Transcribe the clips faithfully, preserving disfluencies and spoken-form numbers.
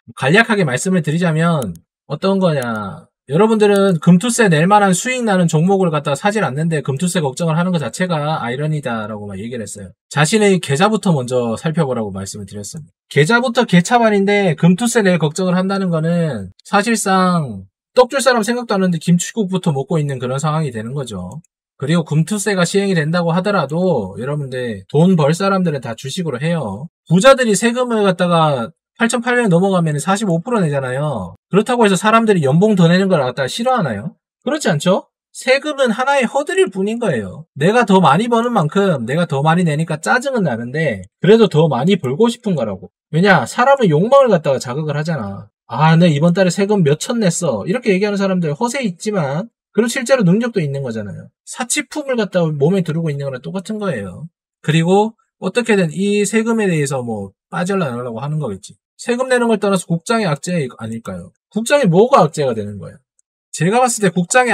간략하게 말씀을 드리자면 어떤 거냐. 여러분들은 금투세 낼 만한 수익 나는 종목을 갖다가 사질 않는데 금투세 걱정을 하는 것 자체가 아이러니다라고 막 얘기를 했어요. 자신의 계좌부터 먼저 살펴보라고 말씀을 드렸습니다. 계좌부터 개차반인데 금투세 낼 걱정을 한다는 거는 사실상 떡 줄 사람 생각도 안 하는데 김치국부터 먹고 있는 그런 상황이 되는 거죠. 그리고 금투세가 시행이 된다고 하더라도 여러분들 돈 벌 사람들은 다 주식으로 해요. 부자들이 세금을 갖다가 팔천팔백 넘어가면 사십오 퍼센트 내잖아요. 그렇다고 해서 사람들이 연봉 더 내는 걸 갖다가 싫어하나요? 그렇지 않죠? 세금은 하나의 허들일 뿐인 거예요. 내가 더 많이 버는 만큼 내가 더 많이 내니까 짜증은 나는데 그래도 더 많이 벌고 싶은 거라고. 왜냐? 사람은 욕망을 갖다가 자극을 하잖아. 아, 내 이번 달에 세금 몇 천 냈어. 이렇게 얘기하는 사람들 허세 있지만 그리고 실제로 능력도 있는 거잖아요. 사치품을 갖다가 몸에 두르고 있는 거랑 똑같은 거예요. 그리고 어떻게든 이 세금에 대해서 뭐 빠져나가려고 하는 거겠지. 세금 내는 걸 떠나서 국장의 악재 아닐까요? 국장이 뭐가 악재가 되는 거예요? 제가 봤을 때 국장의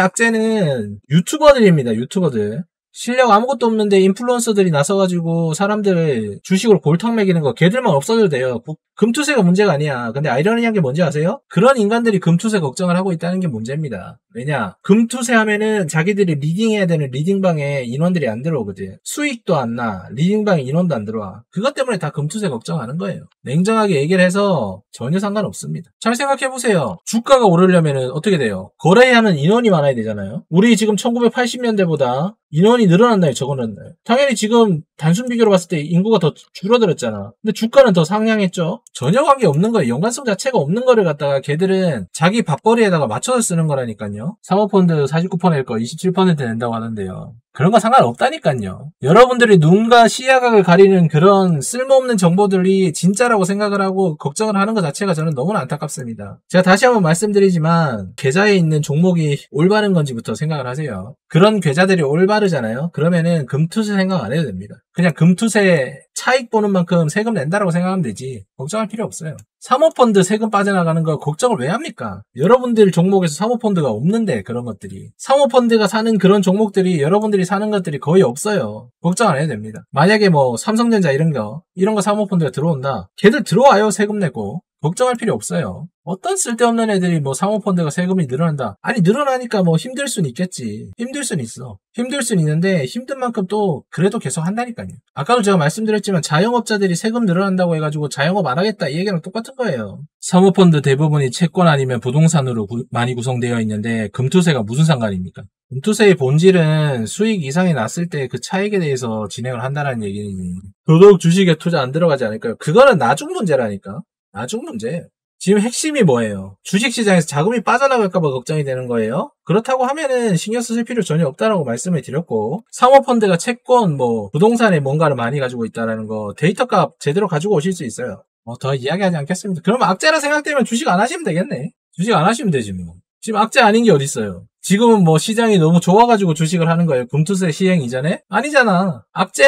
악재는 유튜버들입니다. 유튜버들. 실력 아무것도 없는데 인플루언서들이 나서가지고 사람들을 주식으로 골탕 먹이는 거 걔들만 없어져도 돼요. 금투세가 문제가 아니야. 근데 아이러니한 게 뭔지 아세요? 그런 인간들이 금투세 걱정을 하고 있다는 게 문제입니다. 왜냐? 금투세 하면은 자기들이 리딩해야 되는 리딩방에 인원들이 안 들어오거든. 수익도 안 나. 리딩방에 인원도 안 들어와. 그것 때문에 다 금투세 걱정하는 거예요. 냉정하게 얘기를 해서 전혀 상관없습니다. 잘 생각해보세요. 주가가 오르려면은 어떻게 돼요? 거래하는 인원이 많아야 되잖아요. 우리 지금 천구백팔십 년대보다 인원이 늘어났나요? 적어놨나요? 당연히 지금 단순 비교로 봤을 때 인구가 더 줄어들었잖아. 근데 주가는 더 상향했죠? 전혀 관계 없는 거예요. 연관성 자체가 없는 거를 갖다가 걔들은 자기 밥벌이에다가 맞춰서 쓰는 거라니까요. 사모펀드 사십구 퍼센트 낼 거 이십칠 퍼센트 낸다고 하는데요. 그런 거 상관없다니까요. 여러분들이 눈과 시야각을 가리는 그런 쓸모없는 정보들이 진짜라고 생각을 하고 걱정을 하는 것 자체가 저는 너무나 안타깝습니다. 제가 다시 한번 말씀드리지만 계좌에 있는 종목이 올바른 건지부터 생각을 하세요. 그런 계좌들이 올바르잖아요. 그러면은 금투세 생각 안 해도 됩니다. 그냥 금투세 차익 보는 만큼 세금 낸다라고 생각하면 되지 걱정할 필요 없어요. 사모펀드 세금 빠져나가는 거 걱정을 왜 합니까? 여러분들 종목에서 사모펀드가 없는데 그런 것들이 사모펀드가 사는 그런 종목들이 여러분들이 사는 것들이 거의 없어요. 걱정 안 해도 됩니다. 만약에 뭐 삼성전자 이런 거 이런 거 사모펀드가 들어온다. 걔들 들어와요. 세금 내고. 걱정할 필요 없어요. 어떤 쓸데없는 애들이 뭐 사모펀드가 세금이 늘어난다. 아니 늘어나니까 뭐 힘들 순 있겠지. 힘들 순 있어. 힘들 순 있는데 힘든 만큼 또 그래도 계속 한다니까요. 아까도 제가 말씀드렸지만 자영업자들이 세금 늘어난다고 해가지고 자영업 안 하겠다 이 얘기랑 똑같은 거예요. 사모펀드 대부분이 채권 아니면 부동산으로 구, 많이 구성되어 있는데 금투세가 무슨 상관입니까? 금투세의 본질은 수익 이상이 났을 때 그 차익에 대해서 진행을 한다는 얘기니 더더욱 주식에 투자 안 들어가지 않을까요? 그거는 나중 문제라니까. 나중 문제. 지금 핵심이 뭐예요? 주식시장에서 자금이 빠져나갈까봐 걱정이 되는 거예요? 그렇다고 하면은 신경 쓰실 필요 전혀 없다라고 말씀을 드렸고 사모펀드가 채권, 뭐 부동산에 뭔가를 많이 가지고 있다는 거 데이터값 제대로 가지고 오실 수 있어요. 어, 더 이야기하지 않겠습니다. 그럼 악재라 생각되면 주식 안 하시면 되겠네. 주식 안 하시면 되지 뭐. 지금 악재 아닌 게 어딨어요. 지금은 뭐 시장이 너무 좋아가지고 주식을 하는 거예요. 금투세 시행 이전에? 아니잖아.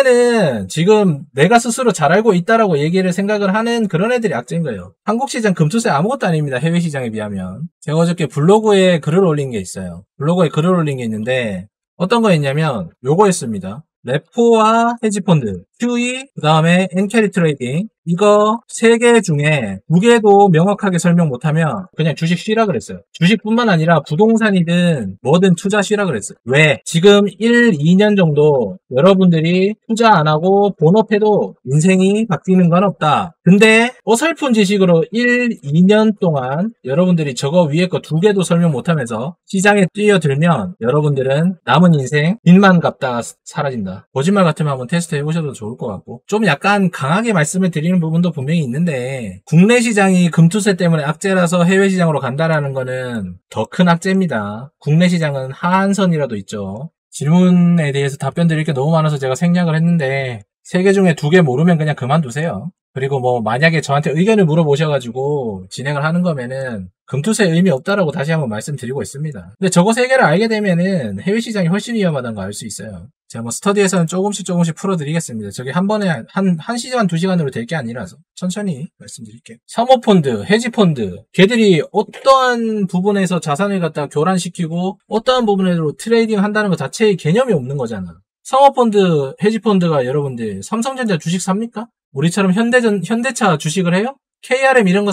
악재는 지금 내가 스스로 잘 알고 있다라고 얘기를 생각을 하는 그런 애들이 악재인 거예요. 한국 시장 금투세 아무것도 아닙니다. 해외 시장에 비하면. 제가 어저께 블로그에 글을 올린 게 있어요. 블로그에 글을 올린 게 있는데 어떤 거였냐면 요거였습니다. 레포와 헤지펀드, 큐이, 그 다음에 엔캐리 트레이딩 이거 세 개 중에 두 개도 명확하게 설명 못하면 그냥 주식 쉬라 그랬어요. 주식뿐만 아니라 부동산이든 뭐든 투자 쉬라 그랬어요. 왜? 지금 일, 이 년 정도 여러분들이 투자 안 하고 본업해도 인생이 바뀌는 건 없다. 근데 어설픈 지식으로 일, 이 년 동안 여러분들이 저거 위에 거 두 개도 설명 못하면서 시장에 뛰어들면 여러분들은 남은 인생 빚만 갚다가 사라진다. 거짓말 같으면 한번 테스트 해보셔도 좋을 것 같고 좀 약간 강하게 말씀을 드리는 부분도 분명히 있는데 국내 시장이 금투세 때문에 악재라서 해외 시장으로 간다라는 거는 더 큰 악재입니다. 국내 시장은 하한선이라도 있죠. 질문에 대해서 답변 드릴 게 너무 많아서 제가 생략을 했는데 세 개 중에 두 개 모르면 그냥 그만두세요. 그리고 뭐 만약에 저한테 의견을 물어보셔가지고 진행을 하는 거면은 금투세 의미 없다라고 다시 한번 말씀드리고 있습니다. 근데 저거 세 개를 알게 되면은 해외 시장이 훨씬 위험하다는 거 알 수 있어요. 제가 뭐 스터디에서는 조금씩 조금씩 풀어드리겠습니다. 저게 한 번에 한, 한 시간, 두 시간으로 될 게 아니라서 천천히 말씀드릴게요. 사모펀드, 헤지펀드 걔들이 어떠한 부분에서 자산을 갖다가 교란시키고 어떠한 부분에서 트레이딩 한다는 것 자체의 개념이 없는 거잖아. 사모펀드, 헤지펀드가 여러분들 삼성전자 주식 삽니까? 우리처럼 현대전, 현대차 주식을 해요? 케이알엠 이런 거 사요?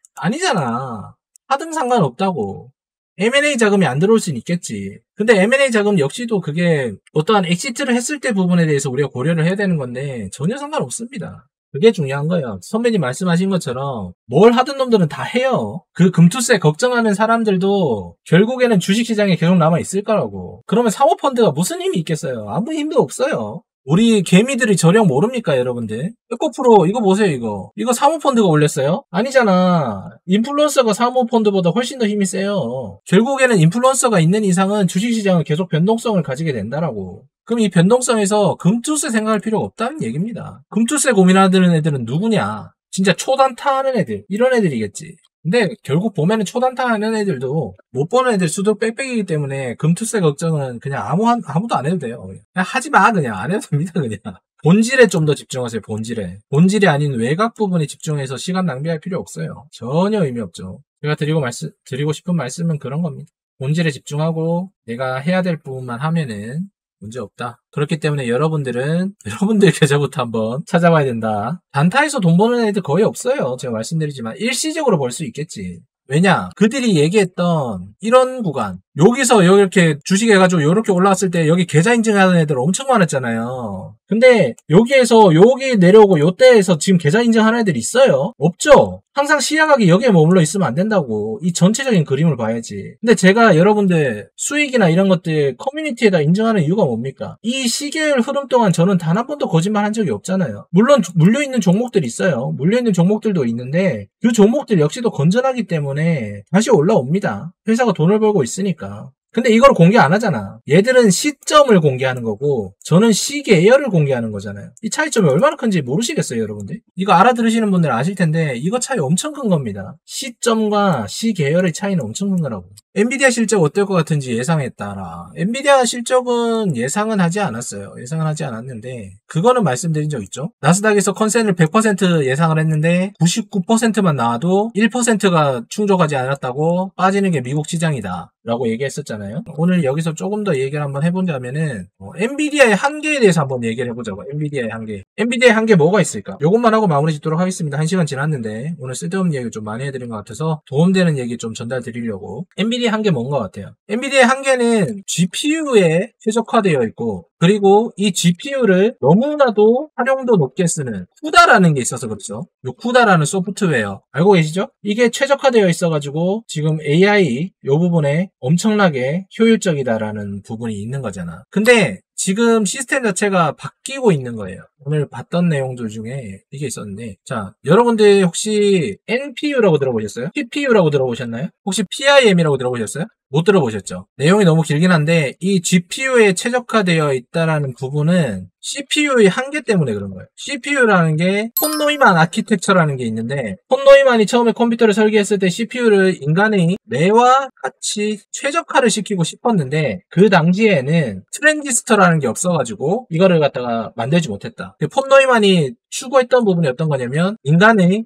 아니잖아. 하등 상관없다고. 엠 앤 에이 자금이 안 들어올 수는 있겠지. 근데 엠 앤 에이 자금 역시도 그게 어떠한 엑시트를 했을 때 부분에 대해서 우리가 고려를 해야 되는 건데 전혀 상관없습니다. 그게 중요한 거예요. 선배님 말씀하신 것처럼 뭘 하던 놈들은 다 해요. 그 금투세 걱정하는 사람들도 결국에는 주식시장에 계속 남아있을 거라고. 그러면 사모펀드가 무슨 힘이 있겠어요? 아무 힘도 없어요. 우리 개미들이 저령 모릅니까, 여러분들? 에코프로 이거 보세요, 이거. 이거 사모펀드가 올렸어요? 아니잖아. 인플루언서가 사모펀드보다 훨씬 더 힘이 세요. 결국에는 인플루언서가 있는 이상은 주식시장은 계속 변동성을 가지게 된다라고. 그럼 이 변동성에서 금투세 생각할 필요가 없다는 얘기입니다. 금투세 고민하는 애들은 누구냐? 진짜 초단타 하는 애들, 이런 애들이겠지. 근데 결국 보면은 초단타 하는 애들도 못 버는 애들 수도 빽빽이기 때문에 금투세 걱정은 그냥 아무, 아무도 안 해도 돼요. 그냥 하지 마, 그냥. 안 해도 됩니다, 그냥. 본질에 좀 더 집중하세요, 본질에. 본질이 아닌 외곽 부분에 집중해서 시간 낭비할 필요 없어요. 전혀 의미 없죠. 제가 드리고 말씀, 드리고 싶은 말씀은 그런 겁니다. 본질에 집중하고 내가 해야 될 부분만 하면은 문제 없다. 그렇기 때문에 여러분들은 여러분들 계좌부터 한번 찾아봐야 된다. 단타에서 돈 버는 애들 거의 없어요. 제가 말씀드리지만 일시적으로 벌 수 있겠지. 왜냐? 그들이 얘기했던 이런 구간, 여기서 이렇게 주식해가지고 이렇게 올라왔을 때 여기 계좌 인증하는 애들 엄청 많았잖아요. 근데 여기에서 여기 내려오고 요때에서 지금 계좌 인증하는 애들 있어요? 없죠? 항상 시야각이 여기에 머물러 있으면 안 된다고. 이 전체적인 그림을 봐야지. 근데 제가 여러분들 수익이나 이런 것들 커뮤니티에다 인증하는 이유가 뭡니까? 이 시계열 흐름 동안 저는 단 한 번도 거짓말 한 적이 없잖아요. 물론 물려있는 종목들이 있어요. 물려있는 종목들도 있는데 그 종목들 역시도 건전하기 때문에 다시 올라옵니다. 회사가 돈을 벌고 있으니까. 근데 이걸 공개 안 하잖아. 얘들은 시점을 공개하는 거고 저는 시계열을 공개하는 거잖아요. 이 차이점이 얼마나 큰지 모르시겠어요, 여러분들? 이거 알아들으시는 분들 아실 텐데 이거 차이 엄청 큰 겁니다. 시점과 시계열의 차이는 엄청 큰 거라고. 엔비디아 실적 어떨 것 같은지 예상했다라. 엔비디아 실적은 예상은 하지 않았어요. 예상은 하지 않았는데 그거는 말씀드린 적 있죠. 나스닥에서 컨센을 백 퍼센트 예상을 했는데 구십구 퍼센트만 나와도 일 퍼센트가 충족하지 않았다고 빠지는 게 미국 시장이다 라고 얘기했었잖아요. 오늘 여기서 조금 더 얘기를 한번 해보자면은 어, 엔비디아의 한계에 대해서 한번 얘기를 해보자고. 엔비디아의 한계. 엔비디아의 한계 뭐가 있을까? 요것만 하고 마무리 짓도록 하겠습니다. 한 시간 지났는데 오늘 쓸데없는 얘기 좀 많이 해드린 것 같아서 도움되는 얘기 좀 전달 드리려고. 엔비디아 한계 뭔 것 같아요? 엔비디아의 한계는 지피유에 최적화되어 있고 그리고 이 지피유를 너무나도 활용도 높게 쓰는 쿠다라는 게 있어서 그렇죠. 요 쿠다라는 소프트웨어 알고 계시죠? 이게 최적화되어 있어가지고 지금 에이아이 요 부분에 엄청나게 효율적이다라는 부분이 있는 거잖아. 근데 지금 시스템 자체가 바뀌고 있는 거예요. 오늘 봤던 내용들 중에 이게 있었는데 자, 여러분들 혹시 엔피유라고 들어보셨어요? 씨피유라고 들어보셨나요? 혹시 피아이엠이라고 들어보셨어요? 못 들어보셨죠? 내용이 너무 길긴 한데 이 지피유에 최적화되어 있다라는 부분은 씨피유의 한계 때문에 그런 거예요. 씨피유라는 게 폰 노이만 아키텍처라는 게 있는데 폰 노이만이 처음에 컴퓨터를 설계했을 때 씨피유를 인간의 뇌와 같이 최적화를 시키고 싶었는데 그 당시에는 트랜지스터라는 게 없어가지고 이거를 갖다가 만들지 못했다. 폰 노이만이 추구했던 부분이 어떤 거냐면 인간의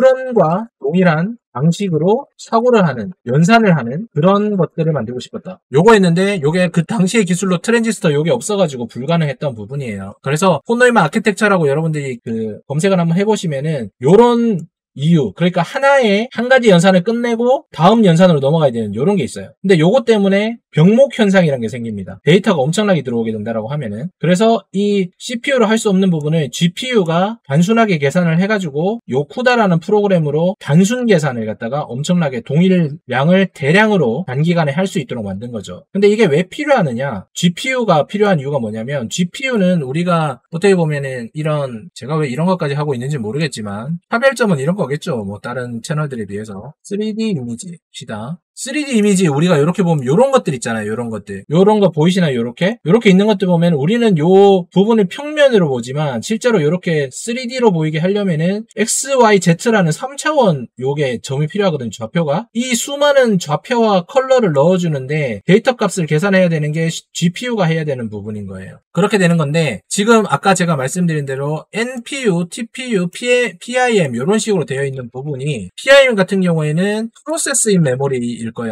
뉴런과 동일한 방식으로 사고를 하는, 연산을 하는 그런 것들을 만들고 싶었다. 요거 했는데 요게 그 당시의 기술로 트랜지스터 요게 없어가지고 불가능했던 부분이에요. 그래서 폰 노이만 아키텍처라고 여러분들이 그 검색을 한번 해보시면은 요런 이유, 그러니까 하나의 한 가지 연산을 끝내고 다음 연산으로 넘어가야 되는 이런 게 있어요. 근데 요것 때문에 병목 현상이라는 게 생깁니다. 데이터가 엄청나게 들어오게 된다라고 하면은. 그래서 이 씨피유로 할 수 없는 부분을 지피유가 단순하게 계산을 해가지고 요 쿠다라는 프로그램으로 단순 계산을 갖다가 엄청나게 동일량을 대량으로 단기간에 할 수 있도록 만든 거죠. 근데 이게 왜 필요하느냐? 지피유가 필요한 이유가 뭐냐면 지피유는 우리가 어떻게 보면은 이런 제가 왜 이런 것까지 하고 있는지 모르겠지만 차별점은 이런 거겠죠. 뭐 다른 채널들에 비해서 쓰리디 이미지 시다. 쓰리디 이미지 우리가 이렇게 보면 이런 것들 있잖아요. 이런 것들. 이런 거 보이시나요? 이렇게? 이렇게 있는 것들 보면 우리는 요 부분을 평면으로 보지만 실제로 이렇게 쓰리디로 보이게 하려면은 엑스, 와이, 제트라는 삼 차원 요게 점이 필요하거든요. 좌표가. 이 수많은 좌표와 컬러를 넣어주는데 데이터 값을 계산해야 되는 게 지피유가 해야 되는 부분인 거예요. 그렇게 되는 건데 지금 아까 제가 말씀드린 대로 엔피유, 티피유, 피아이엠 이런 식으로 되어 있는 부분이 피아이엠 같은 경우에는 프로세스 인 메모리 일 거예요 아마.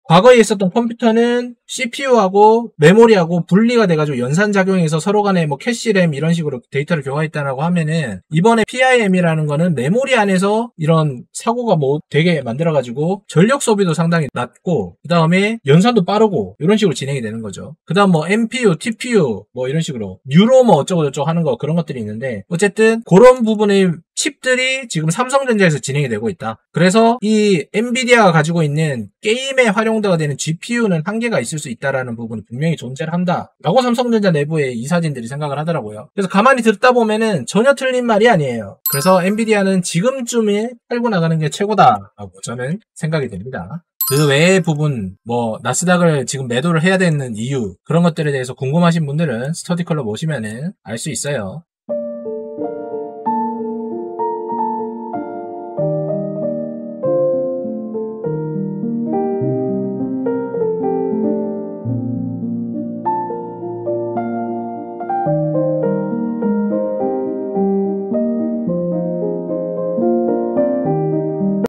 과거에 있었던 컴퓨터는 씨피유하고 메모리하고 분리가 돼가지고 연산작용해서 서로 간에 뭐 캐시램 이런 식으로 데이터를 교환했다라고 하면은 이번에 피아이엠이라는 거는 메모리 안에서 이런 사고가 뭐 되게 만들어가지고 전력 소비도 상당히 낮고 그 다음에 연산도 빠르고 이런 식으로 진행이 되는 거죠. 그 다음 뭐 엠피유, 티피유 뭐 이런 식으로 뉴로 뭐 어쩌고 저쩌고 하는 거 그런 것들이 있는데 어쨌든 그런 부분의 칩들이 지금 삼성전자에서 진행이 되고 있다. 그래서 이 엔비디아가 가지고 있는 게임에 활용도가 되는 지피유는 한계가 있을 수 있다라는 부분이 분명히 존재를 한다 라고 삼성전자 내부의 이사진들이 생각을 하더라고요. 그래서 가만히 듣다 보면은 전혀 틀린 말이 아니에요. 그래서 엔비디아는 지금쯤에 팔고 나가는 게 최고다라고 저는 생각이 됩니다. 그 외의 부분, 뭐 나스닥을 지금 매도를 해야 되는 이유 그런 것들에 대해서 궁금하신 분들은 스터디클럽 오시면은 알 수 있어요.